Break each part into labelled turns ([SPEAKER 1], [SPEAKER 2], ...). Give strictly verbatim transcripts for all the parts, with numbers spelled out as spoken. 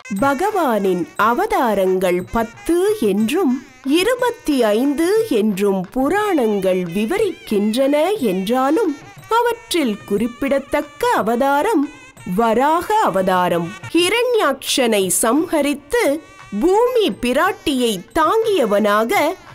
[SPEAKER 1] பகவானின் அவதாரங்கள் பத்து என்றும் இருபத்தி ஐந்து என்றும் புராணங்கள் விவரிக்கின்றன என்றாலும் அவற்றில் குறிப்பிடத்தக்க அவதாரம் வராக அவதாரம். ஹிரண்யாக்ஷனை சம்ஹரித்து பூமி பிராட்டியை தாங்கியவனாக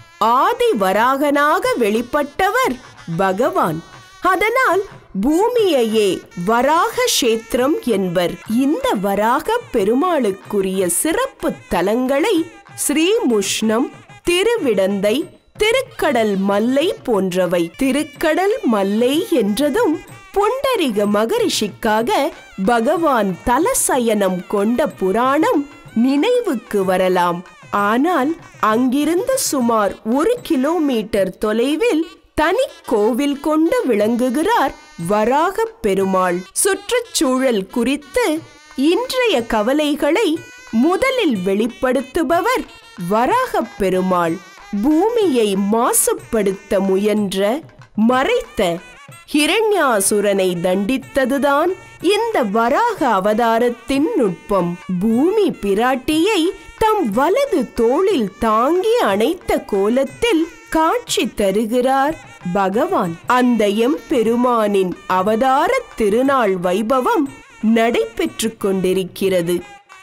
[SPEAKER 1] ஆதி வராகனாக வெளிப்பட்டவர் பகவான். அதனால் பூமியையே வராக கஷேத்திரம் என்பர். இந்த வராக பெருமாளுக்குரிய சிறப்பு தலங்களை ஸ்ரீமுஷ்ணம், திருவிடந்தை, திருக்கடல் மல்லை போன்றவை. திருக்கடல் மல்லை என்றதும் புண்டரிக மகரிஷிக்காக பகவான் தலசயனம் கொண்ட புராணம் நினைவுக்கு வரலாம். ஆனால் அங்கிருந்து சுமார் ஒரு கிலோமீட்டர் தொலைவில் தனி கோவில் கொண்டு விளங்குகிறார் வராக பெருமாள். சுற்றுச்சூழல் குறித்து இன்றைய கவலைகளை முதலில் வெளிப்படுத்துபவர் வராக பெருமாள். பூமியை மாசுபடுத்த முயன்ற மறைத்த ஹிரண்யாசுரனை தண்டித்ததுதான் இந்த வராக அவதாரத்தின் நுட்பம். பூமி பிராட்டியை தம் வலது தோளில் தாங்கி அணைத்த கோலத்தில் காட்சி தருகிறார் பகவான். அந்த எம் பெருமானின் அவதார திருநாள் வைபவம் நடைபெற்று கொண்டிருக்கிறது.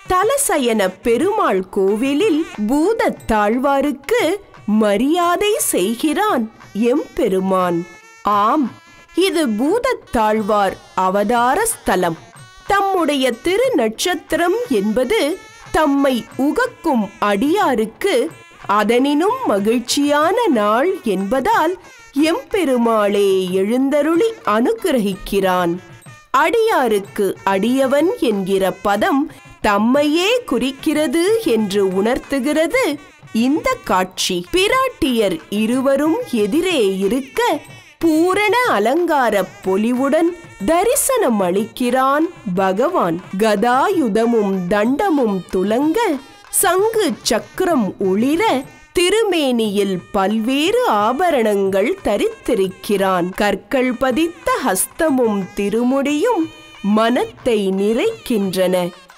[SPEAKER 1] தலசயன பெருமாள் கோவிலில் பூதத்தாழ்வாருக்கு மரியாதை செய்கிறான் எம் பெருமான். ஆம், இது பூதத்தாழ்வார் அவதார ஸ்தலம். தம்முடைய திரு நட்சத்திரம் என்பது தம்மை உகக்கும் அடியாருக்கு அதனினும் மகிழ்ச்சியான நாள் என்பதால் எம்பெருமாளே எழுந்தருளி அனுகிரகிக்கிறான். அடியாருக்கு அடியவன் என்கிற பதம் தம்மையே குறிக்கிறது என்று உணர்த்துகிறது இந்த காட்சி. பிராட்டியர் இருவரும் எதிரே இருக்க பூரண அலங்கார பொலிவுடன் தரிசனம் அளிக்கிறான் பகவான். கதாயுதமும் தண்டமும் துலங்க, சங்கு சக்கரம் ஒளிர, திருமேனியில் பல்வேறு ஆபரணங்கள் தரித்திருக்கிறான். கற்கள் பதித்த ஹஸ்தமும் திருமுடியும் மனத்தை நிறைக்கின்றன.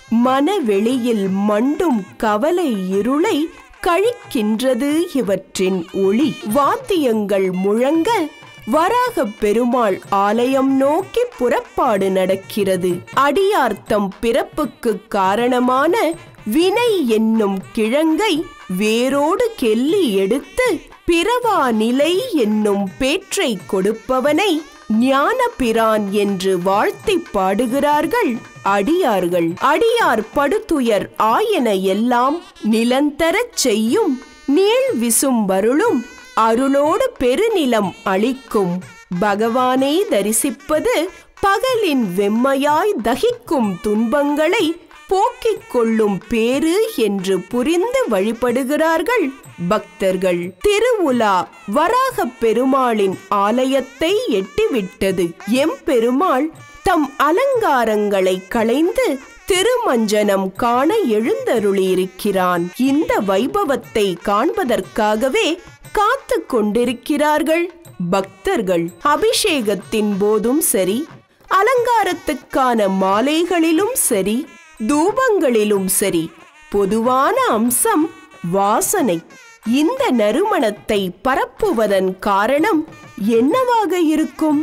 [SPEAKER 1] மனவெளியில் மண்டும் கவலை இருளை கழிக்கின்றது இவற்றின் ஒளி. வாத்தியங்கள் முழங்க வராக பெருமாள் ஆலயம் நோக்கி புறப்பாடு நடக்கிறது. அடியார்த்தம் பிறப்புக்கு காரணமான வினை என்னும் கிழங்கை வேரோடு கெல்லி எடுத்து பிறவா நிலை என்னும் பேற்றை கொடுப்பவனை ஞான பிரான் என்று வாழ்த்தி பாடுகிறார்கள் அடியார்கள். அடியார் படுதுயர் ஆயன எல்லாம் நிலந்தரச் செய்யும் நீள் விசும்பருளும் அருளோடு பெருநிலம் அளிக்கும். பகவானை தரிசிப்பது பகலின் வெம்மையாய் தகிக்கும் துன்பங்களை போக்கிக் கொள்ளும் பேறு என்று புரிந்து வழிபடுகிறார்கள் பக்தர்கள். திருவுலா வராக பெருமாளின் ஆலயத்தை எட்டிவிட்டது. எம் பெருமாள் தம் அலங்காரங்களை களைந்து திருமஞ்சனம் காண எழுந்தருளியிருக்கிறான். இந்த வைபவத்தை காண்பதற்காகவே காத்து கொண்டிருக்கிறார்கள் பக்தர்கள். அபிஷேகத்தின் போதும் சரி, அலங்காரத்துக்கான மாலைகளிலும் சரி, தூபங்களிலும் சரி, பொதுவான அம்சம் வாசனை. இந்த நறுமணத்தை பரப்புவதன் காரணம் என்னவாக இருக்கும்?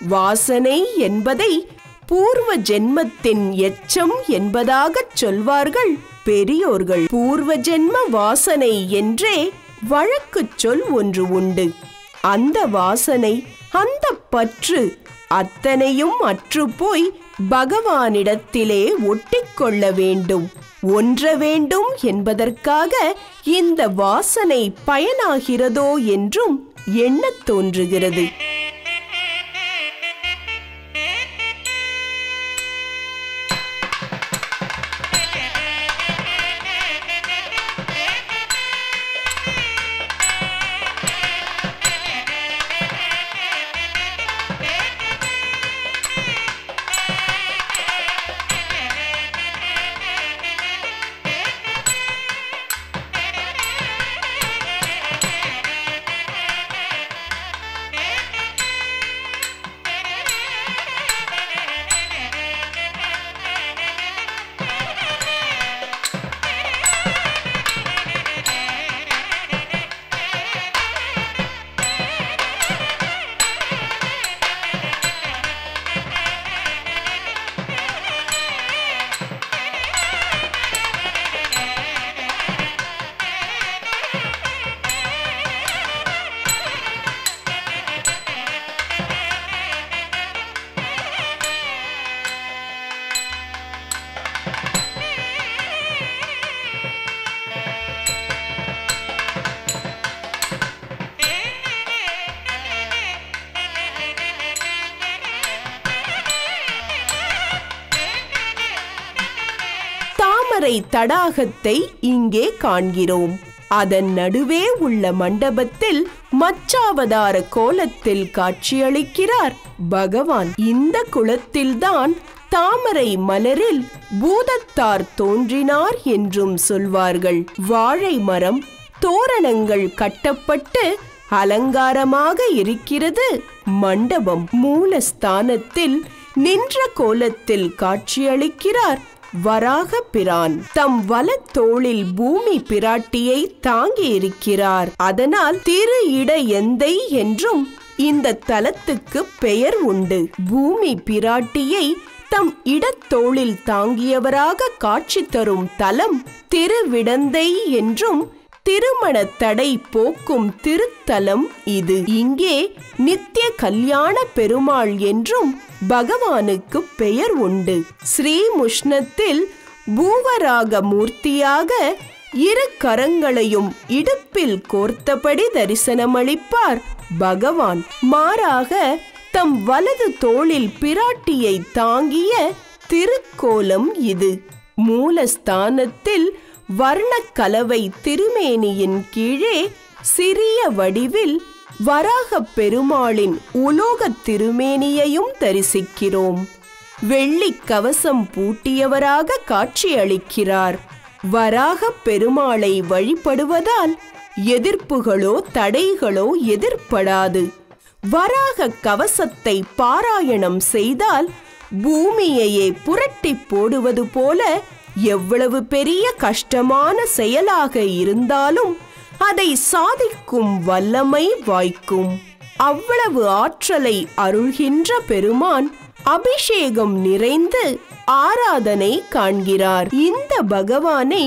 [SPEAKER 1] வாசனை என்பதை பூர்வ ஜென்மத்தின் எச்சம் என்பதாகச் சொல்வார்கள் பெரியோர்கள். பூர்வ ஜென்ம வாசனை என்றே வழக்கு சொல் ஒன்று உண்டு. அந்த வாசனை, அந்த பற்று அத்தனையும் அற்றுப்போய் பகவானிடத்திலே ஒட்டிக்கொள்ள வேண்டும், ஒன்ற வேண்டும் என்பதற்காக இந்த வாசனை பயனாகிறதோ என்றும் எண்ணத் தோன்றுகிறது. தாமரை தடாகத்தை இங்கே காண்கிறோம். அதன் நடுவே உள்ள மண்டபத்தில் மச்சாவதார கோலத்தில் காட்சியளிக்கிறார் பகவான். இந்த குளத்தில்தான் தாமரை மலரில் பூதத்தார் தோன்றினார் என்றும் சொல்வார்கள். வாழை மரம் தோரணங்கள் கட்டப்பட்டு அலங்காரமாக இருக்கிறது மண்டபம். மூலஸ்தானத்தில் நின்ற கோலத்தில் காட்சியளிக்கிறார் வராக பிரான். தம் வலத்தோளில் பூமி பிராட்டியை தாங்கி இருக்கிறார். அதனால் திரு இட எந்தை என்றும் இந்த தலத்துக்கு பெயர் உண்டு. பூமி பிராட்டியை தம் இடத்தோளில் தாங்கியவராக காட்சி தரும் தலம் திருவிடந்தை என்றும் திருமண தடை போக்கும் திருத்தலம் இது. இங்கே நித்திய கல்யாண பெருமாள் என்றும் பகவானுக்கு பெயர் உண்டு. ஸ்ரீமுஷ்ணத்தில் பூவராக மூர்த்தியாக இரு கரங்களையும் இடுப்பில் கோர்த்தபடி தரிசனமளிப்பார் பகவான். மாறாக தம் வலது தோளில் பிராட்டியை தாங்கிய திருக்கோலம் இது. மூலஸ்தானத்தில் வர்ணக்கலவை திருமேனியின் கீழே சிறிய வடிவில் வராகப் பெருமாளின் உலோகத் திருமேனியையும் தரிசிக்கிறோம். வெள்ளி கவசம் பூட்டியவராக காட்சியளிக்கிறார். வராகப் பெருமாளை வழிபடுவதால் எதிர்ப்புகளோ தடைகளோ எதிர்ப்படாது. வராக கவசத்தை பாராயணம் செய்தால் பூமியையே புரட்டி போடுவது போல எவ்வளவு பெரிய கஷ்டமான செயலாக இருந்தாலும் அதை சாதிக்கும் வல்லமை வாய்க்கும். அவ்வளவு ஆற்றலை அருள்கின்ற பெருமான் அபிஷேகம் நிறைந்து ஆராதனை காண்கிறார். இந்த பகவானை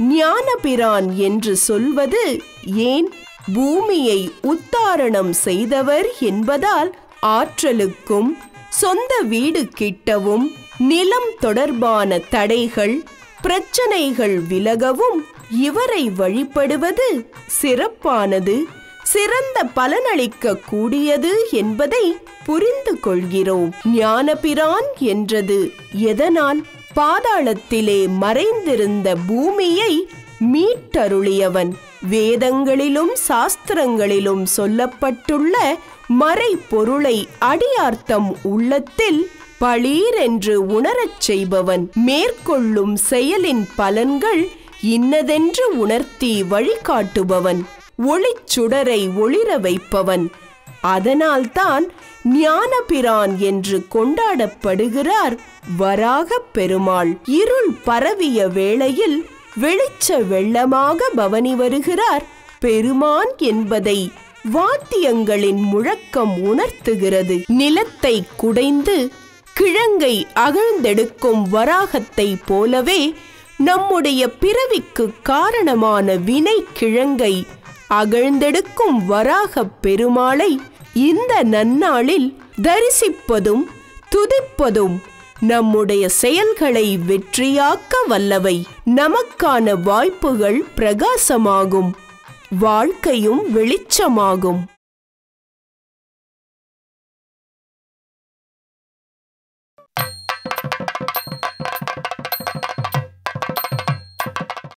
[SPEAKER 1] ஞானபிரான் என்று சொல்வது ஏன்? பூமியை உத்தாரணம் செய்தவர் என்பதால் ஆற்றலுக்கும் சொந்த வீடு கிட்டவும் நிலம் தொடர்பான தடைகள் பிரச்சனைகள் விலகவும் இவரை வழிபடுவது சிறப்பானது, சிறந்த பலனளிக்க கூடியது என்பதை புரிந்து கொள்கிறோம். ஞானபிரான் என்றது எதனால்? பாதாளத்திலே மறைந்திருந்த பூமியை மீட்டருளியவன். வேதங்களிலும் சாஸ்திரங்களிலும் சொல்லப்பட்டுள்ள மறை பொருளை அடியார்த்தம் உள்ளத்தில் பளீர் என்று உணரச் செய்பவன். மேற்கொள்ளும் செயலின் பலன்கள் இன்னதென்று உணர்த்தி வழிகாட்டுபவன். ஒளிச்சுடரை ஒளிர வைப்பவன். அதனால்தான் ஞானபிரான் என்று கொண்டாடப்படுகிறார் வராகப் பெருமாள். இருள் பரவிய வேளையில் வெளிச்ச வெள்ளமாக பவனி வருகிறார் பெருமான் என்பதை வாத்தியங்களின் முழக்கம் உணர்த்துகிறது. நிலத்தை குடைந்து கிழங்கை அகழ்ந்தெடுக்கும் வராகத்தை போலவே நம்முடைய பிறவிக்கு காரணமான வினை கிழங்கை அகழ்ந்தெடுக்கும் வராகப் பெருமாளை இந்த நன்னாளில் தரிசிப்பதும் துதிப்பதும் நம்முடைய செயல்களை வெற்றியாக்க வல்லவை. நமக்கான வாய்ப்புகள் பிரகாசமாகும், வாழ்க்கையும் வெளிச்சமாகும்.